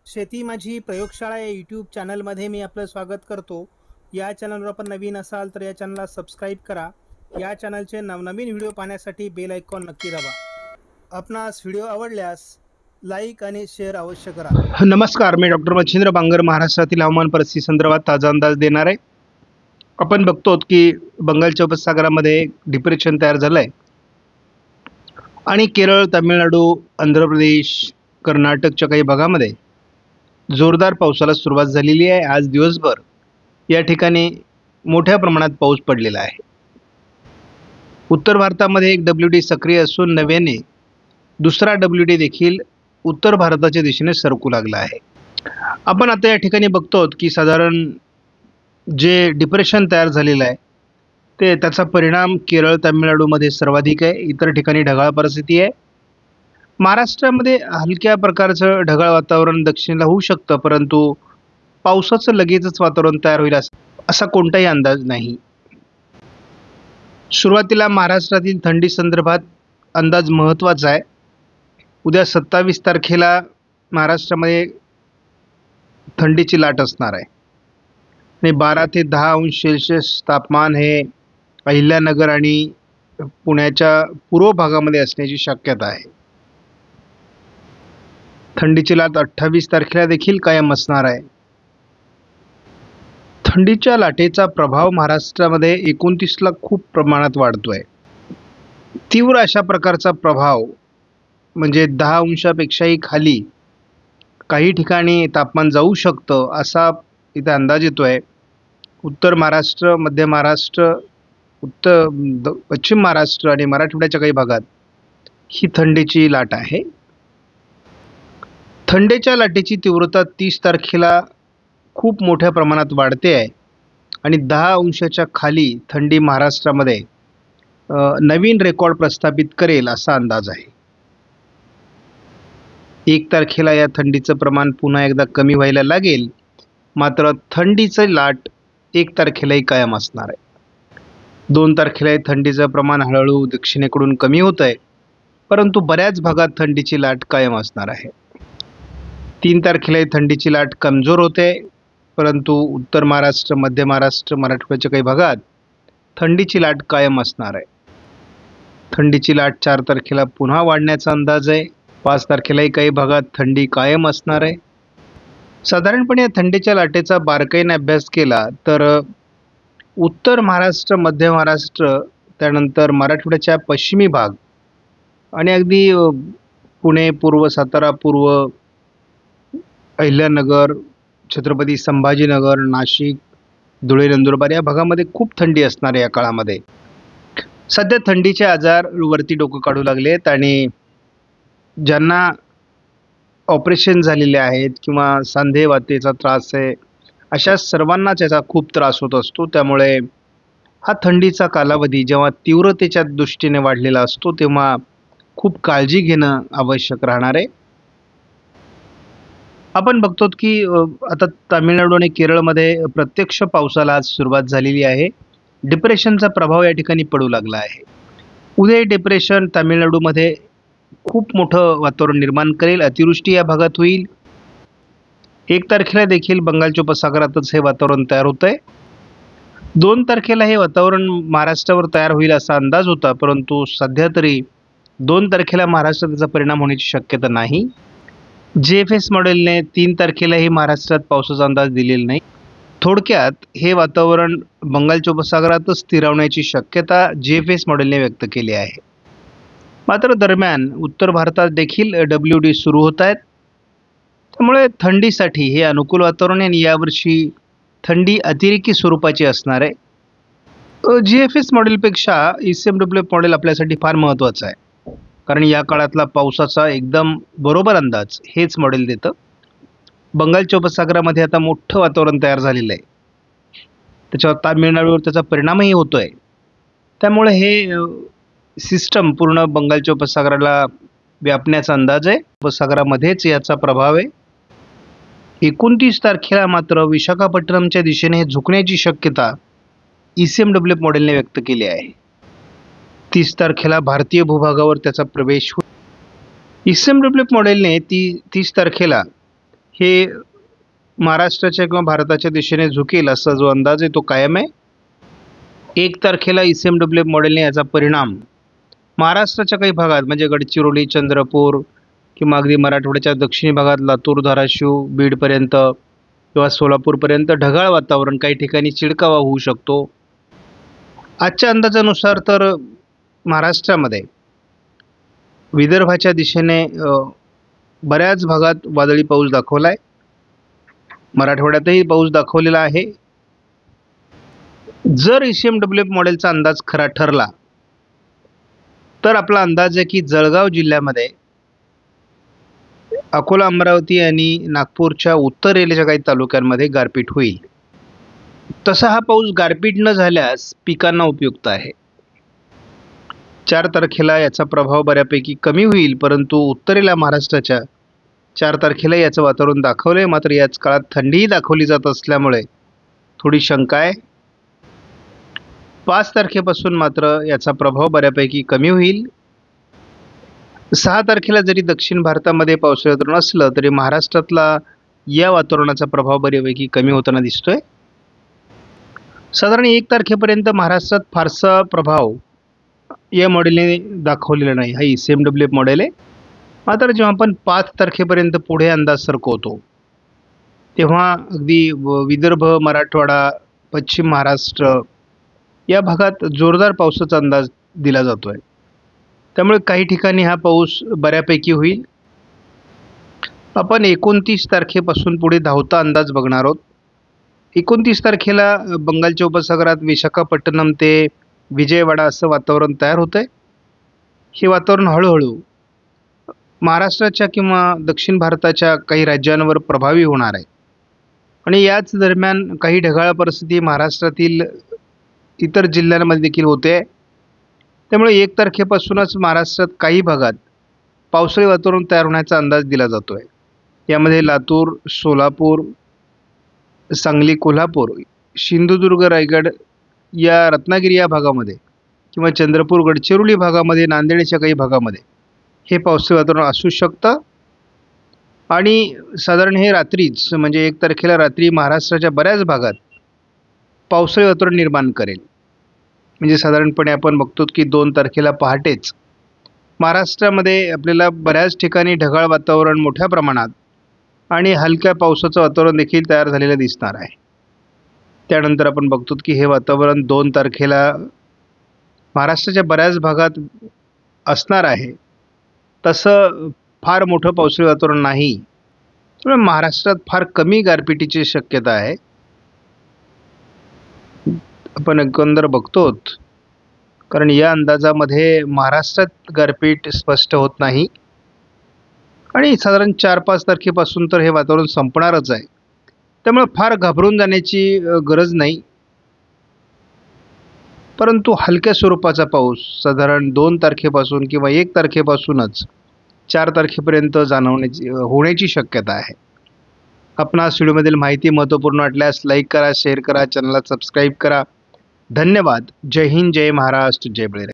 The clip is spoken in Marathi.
शेती माझी प्रयोगशाळा या यूट्यूब चॅनलमध्ये मी आपलं स्वागत करतो. या चॅनलवर आपण नवीन असाल तर या चॅनलला सबस्क्राईब करा. या चॅनलचे नवनवीन व्हिडिओ पाहण्यासाठी बेल आयकॉन नक्की दाबा. आपणास व्हिडिओ आवडल्यास लाईक आणि शेअर अवश्य करा. नमस्कार, मी डॉक्टर मच्छिंद्र बांगर महाराष्ट्रातील हवामान परिस्थिती संदर्भात ताजा अंदाज देणार आहे. आपण बघतो की बंगालच्या उपसागरामध्ये डिप्रेशन तयार झालं आहे आणि केरळ, तामिळनाडू, आंध्र प्रदेश, कर्नाटकच्या काही भागामध्ये जोरदार पावसाला सुरुवात झालेली आहे. आज दिवसभर या ठिकाणी मोठ्या प्रमाणात पाऊस पडलेला आहे. उत्तर भारतामध्ये एक WD सक्रिय असून नव्याने दुसरा WD देखील उत्तर भारताच्या दिशेने सरकू लागला आहे. आपण आता या ठिकाणी बघतो की साधारण जे डिप्रेशन तयार झालेलं आहे त्याचा परिणाम केरळ, तामिळनाडूमध्ये सर्वाधिक आहे. इतर ठिकाणी ढगाळ परिस्थिती आहे. महाराष्ट्रामध्ये हलक्या प्रकारचं ढगाळ वातावरण दक्षिणेला होऊ शकतं, परंतु पावसाचं लगेचच वातावरण तयार होईल असा कोणताही अंदाज नाही. सुरुवातीला महाराष्ट्रातील थंडी संदर्भात अंदाज महत्त्वाचा आहे. उद्या 27 तारखेला महाराष्ट्रामध्ये थंडीची लाट असणार आहे आणि 12 ते 10 अंश सेल्सिअस तापमान हे अहिल्यानगर आणि पुण्याच्या पूर्व भागामध्ये असण्याची शक्यता आहे. थंडीची लाट 28 तारखेला देखील कायम असणार आहे. थंडीच्या लाटेचा प्रभाव महाराष्ट्रामध्ये 29ला खूप प्रमाणात वाढतोय. तीव्र अशा प्रकारचा प्रभाव म्हणजे 10 अंशापेक्षाही खाली काही ठिकाणी तापमान जाऊ शकतं असा इथे अंदाज येतोय. उत्तर महाराष्ट्र, मध्य महाराष्ट्र, पश्चिम महाराष्ट्र आणि मराठवाड्याच्या काही भागात ही थंडीची लाट आहे. थंडीच्या लाटेची तीव्रता 30 तारखेला खूप मोठ्या प्रमाणात वाढते आहे आणि 10 अंशाच्या खाली थंडी महाराष्ट्रामध्ये नवीन रेकॉर्ड प्रस्थापित करेल असा अंदाज आहे. 1 तारखेला या थंडीचं प्रमाण पुन्हा एकदा कमी व्हायला लागेल, मात्र थंडीचं लाट 1 तारखेलाही कायम असणार आहे. 2 तारखेला थंडीचं प्रमाण हळूहळू दक्षिणेकडून कमी होत आहे, परंतु बऱ्याच भागात थंडीची लाट कायम असणार आहे. 3 तारखेला थंडीची लाट कमजोर होते, परंतु उत्तर महाराष्ट्र, मध्य महाराष्ट्र, मराठवाड्याच्या काही भागात थंडीची लाट कायम असणार आहे. थंडीची लाट 4 तारखेला पुन्हा वाढण्याचा अंदाज आहे. 5 तारखेलाही काही भागात थंडी कायम असणार आहे. साधारणपणे या थंडीच्या लाटेचा बारकाईने अभ्यास केला तर उत्तर महाराष्ट्र, मध्य महाराष्ट्र, त्यानंतर मराठवाड्याच्या पश्चिमी भाग आणि अगदी पुणे पूर्व, सातारा पूर्व, अहिल्यानगर, छत्रपती संभाजीनगर, नाशिक, धुळे, नंदुरबार या भागामध्ये खूप थंडी असणार आहे. या काळामध्ये सध्या थंडीचे आजार वरती डोकं काढू लागलेत आणि ज्यांना ऑपरेशन झालेले आहेत किंवा सांधे वातेचा त्रास आहे अशा सर्वांनाच याचा खूप त्रास होत असतो. त्यामुळे हा थंडीचा कालावधी जेव्हा तीव्रतेच्या दृष्टीने वाढलेला असतो तेव्हा खूप काळजी घेणं आवश्यक राहणार आहे. आपण बघतो की आता तामिळनाडू आणि केरळमध्ये प्रत्यक्ष पावसाला आज सुरुवात झालेली आहे. डिप्रेशनचा प्रभाव या ठिकाणी पडू लागला आहे. उद्या डिप्रेशन तामिळनाडूमध्ये खूप मोठं वातावरण निर्माण करेल. अतिवृष्टी या भागात होईल. 1 तारखेला देखील बंगालच्या उपसागरातच हे वातावरण तयार होत आहे. 2 तारखेला हे वातावरण महाराष्ट्रावर तयार होईल असा अंदाज होता, परंतु सध्या तरी 2 तारखेला महाराष्ट्रात त्याचा परिणाम होण्याची शक्यता नाही. GFS मॉडेलने 3 तारखेलाही महाराष्ट्रात पावसाचा अंदाज दिलेला नाही. थोडक्यात हे वातावरण बंगालच्या उपसागरातच स्थिरावण्याची शक्यता GFS मॉडेलने व्यक्त केली आहे. मात्र दरम्यान उत्तर भारतात देखील WD सुरू होत आहेत. त्यामुळे थंडीसाठी हे अनुकूल वातावरण आहे आणि यावर्षी थंडी अतिरेकी स्वरूपाची असणार आहे. GFS मॉडेलपेक्षा ECMWF मॉडेल आपल्यासाठी फार महत्त्वाचं आहे, कारण या काळातला पावसाचा एकदम बरोबर अंदाज हेच मॉडेल देतं. बंगालच्या उपसागरामध्ये आता मोठं वातावरण तयार झालेलं आहे. त्याच्यावर तामिळनाडूवर त्याचा परिणामही होतो आहे. त्यामुळे हे सिस्टम पूर्ण बंगालच्या उपसागराला व्यापण्याचा अंदाज आहे. उपसागरामध्येच याचा प्रभाव आहे. 29 तारखेला मात्र विशाखापट्टणमच्या दिशेने हे झुकण्याची शक्यता ECMWF मॉडेलने व्यक्त केली आहे. 30 तारखेला भारतीय भूभागावर त्याचा प्रवेश होईल. ECMWF मॉडेलने 30 तारखेला हे महाराष्ट्राच्या किंवा भारताच्या दिशेने झुकेल असा जो अंदाज आहे तो कायम आहे. 1 तारखेला ECMWF मॉडेलने याचा परिणाम महाराष्ट्राच्या काही भागात म्हणजे गडचिरोली, चंद्रपूर किंवा अगदी मराठवाड्याच्या दक्षिणी भागात लातूर, धाराशिव, बीडपर्यंत किंवा सोलापूरपर्यंत ढगाळ वातावरण, काही ठिकाणी चिडकावा होऊ शकतो. आजच्या अंदाजानुसार तर महाराष्ट्रामध्ये विदर्भाच्या दिशेने बऱ्याच भागात वादळी पाऊस दाखवला आहे. मराठवाड्यातही पाऊस दाखवलेला आहे. जर ECMWF मॉडेलचा अंदाज खरा ठरला तर आपला अंदाज आहे की जळगाव जिल्ह्यामध्ये अकोला, अमरावती आणि नागपूरच्या उत्तरेच्या काही तालुक्यांमध्ये गारपीट होईल. तसा हा पाऊस गारपीट न झाल्यास पिकांना उपयुक्त आहे. 4 तारखेला याचा प्रभाव बऱ्यापैकी कमी होईल, परंतु उत्तरेला महाराष्ट्राच्या 4 तारखेला याचं वातावरण दाखवलं आहे. मात्र याच काळात थंडीही दाखवली जात असल्यामुळे थोडी शंका आहे. 5 तारखेपासून मात्र याचा प्रभाव बऱ्यापैकी कमी होईल. 6 तारखेला जरी दक्षिण भारतामध्ये पावसाळी वातावरण असलं तरी महाराष्ट्रातला या वातावरणाचा प्रभाव बऱ्यापैकी कमी होताना दिसतोय. साधारण 1 तारखेपर्यंत महाराष्ट्रात फारसा प्रभाव या मॉडेलने दाखवलेला नाही. हा ECMWF मॉडेल आहे. मात्र जेव्हा आपण 5 तारखेपर्यंत पुढे अंदाज सरकवतो तेव्हा अगदी विदर्भ, मराठवाडा, पश्चिम महाराष्ट्र या भागात जोरदार पावसाचा अंदाज दिला जातो आहे. त्यामुळे काही ठिकाणी हा पाऊस बऱ्यापैकी होईल. आपण 29 तारखेपासून पुढे धावता अंदाज बघणार आहोत. 29 तारखेला बंगालच्या उपसागरात विशाखापट्टणम ते विजयवाडा असं वातावरण तयार होतं आहे. हे वातावरण हळूहळू महाराष्ट्राच्या किंवा दक्षिण भारताच्या काही राज्यांवर प्रभावी होणार आहे आणि याच दरम्यान काही ढगाळ परिस्थिती महाराष्ट्रातील इतर जिल्ह्यांमध्ये देखील होते. त्यामुळे 1 तारखेपासूनच महाराष्ट्रात काही भागात पावसाळी वातावरण तयार होण्याचा अंदाज दिला जातो आहे. यामध्ये लातूर, सोलापूर, सांगली, कोल्हापूर, सिंधुदुर्ग, रायगड या रत्नागिरी या भागामध्ये किंवा चंद्रपूर, गडचिरोली भागामध्ये, नांदेडच्या काही भागामध्ये हे पावसाळी वातावरण असू शकतं. आणि साधारण हे रात्रीच म्हणजे 1 तारखेला रात्री महाराष्ट्राच्या बऱ्याच भागात पावसाळी वातावरण निर्माण करेल. म्हणजे साधारणपणे आपण बघतो की 2 तारखेला पहाटेच महाराष्ट्रामध्ये आपल्याला बऱ्याच ठिकाणी ढगाळ वातावरण मोठ्या प्रमाणात आणि हलक्या पावसाचं वातावरण देखील तयार झालेलं दिसणार आहे. त्यानंतर आपण बघतो की हे वातावरण 2 तारखेला महाराष्ट्राच्या बऱ्याच भागात असणार आहे. तसं फार मोठं पावसाळी वातावरण नाही. त्यामुळे महाराष्ट्रात फार कमी गारपिटीची शक्यता आहे. आपण एकंदर बघतोत कारण या अंदाजामध्ये महाराष्ट्रात गारपीट स्पष्ट होत नाही आणि साधारण 4-5 तारखेपासून तर हे वातावरण संपणारच आहे. त्यामुळे फार घाबरून जाण्याची गरज नाही. परंतु हलक्या स्वरूपाचा पाऊस साधारण 2 तारखेपासून किंवा 1 तारखेपासूनच 4 तारखेपर्यंत होण्याची शक्यता आहे. आपणास व्हिडिओमधील माहिती महत्त्वपूर्ण वाटल्यास लाईक करा, शेअर करा, चॅनलला सबस्क्राईब करा. धन्यवाद. जय हिंद, जय महाराष्ट्र, जय बळीराजा.